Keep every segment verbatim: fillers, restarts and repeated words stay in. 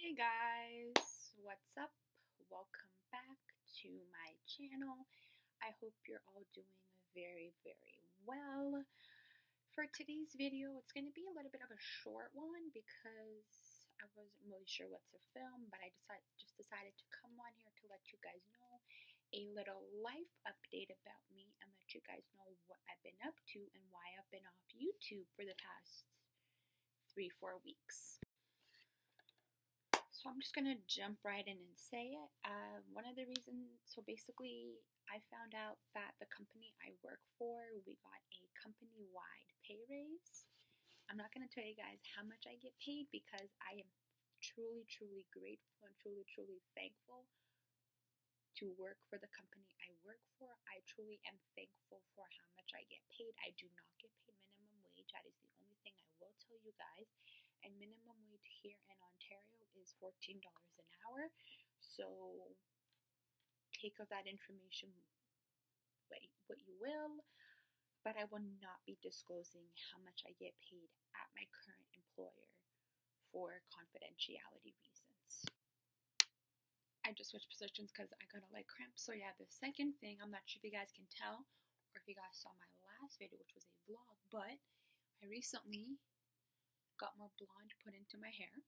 Hey guys, what's up? Welcome back to my channel. I hope you're all doing very, very well. For today's video, it's going to be a little bit of a short one because I wasn't really sure what to film, but I decided, just decided to come on here to let you guys know a little life update about me and let you guys know what I've been up to and why I've been off YouTube for the past three, four weeks. So I'm just going to jump right in and say it. Uh, one of the reasons, so basically I found out that the company I work for, we got a company-wide pay raise. I'm not going to tell you guys how much I get paid because I am truly, truly grateful and truly, truly thankful to work for the company I work for. I truly am thankful for how much I get paid. I do not get paid minimum wage. That is the only thing I will tell you guys. And minimum wage here in Ontario is fourteen dollars an hour. So take of that information what, what you will. But I will not be disclosing how much I get paid at my current employer for confidentiality reasons. I just switched positions because I got a leg cramp. So yeah, the second thing, I'm not sure if you guys can tell or if you guys saw my last video, which was a vlog, but I recently got more blonde put into my hair.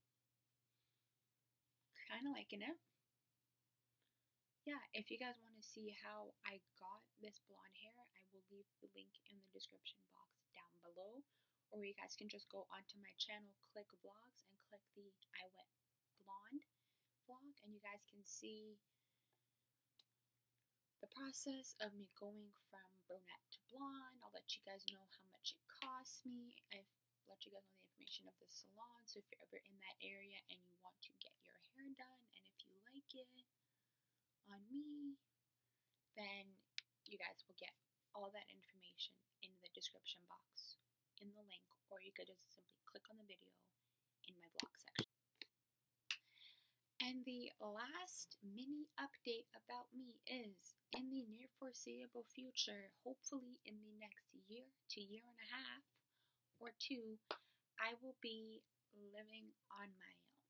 Kind of liking it. Yeah, if you guys want to see how I got this blonde hair, I will leave the link in the description box down below. Or you guys can just go onto my channel, click vlogs, and click the I went blonde vlog, and you guys can see the process of me going from brunette to blonde. I'll let you guys know how much it costs me. I've let you guys know the information of the salon. So if you're ever in that area and you want to get your hair done, and if you like it on me, then you guys will get all that information in the description box in the link, or you could just simply click on the video in my vlog section. And the last mini update about me is, in the near foreseeable future, hopefully in the next year to year and a half or two, I will be living on my own.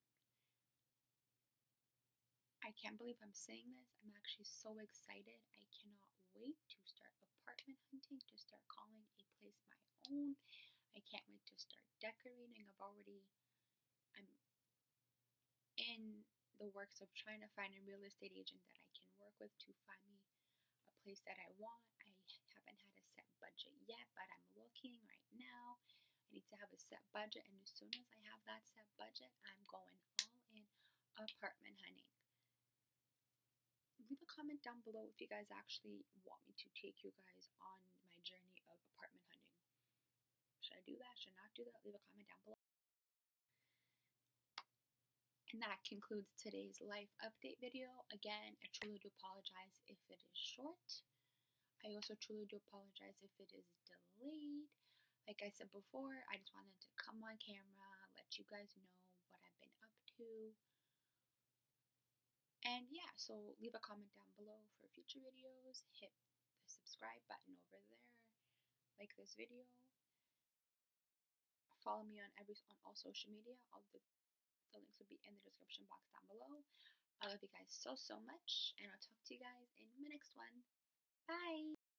I can't believe I'm saying this. I'm actually so excited. I cannot wait to start apartment hunting, to start calling a place my own. I can't wait to start decorating. I've already, I'm in the works of trying to find a real estate agent that I can work with to find me a place that I want. I haven't had a set budget yet, but I'm looking right now. I need to have a set budget, and as soon as I have that set budget, I'm going all in apartment hunting. Leave a comment down below if you guys actually want me to take you guys on my journey of apartment hunting. Should I do that? Should I not do that? Leave a comment down below. And that concludes today's life update video. Again, I truly do apologize if it is short. I also truly do apologize if it is delayed. Like I said before, I just wanted to come on camera, let you guys know what I've been up to. And yeah, so leave a comment down below for future videos. Hit the subscribe button over there. Like this video. Follow me on every on all social media. All the The links will be in the description box down below. I love you guys so, so much, and I'll talk to you guys in my next one. Bye!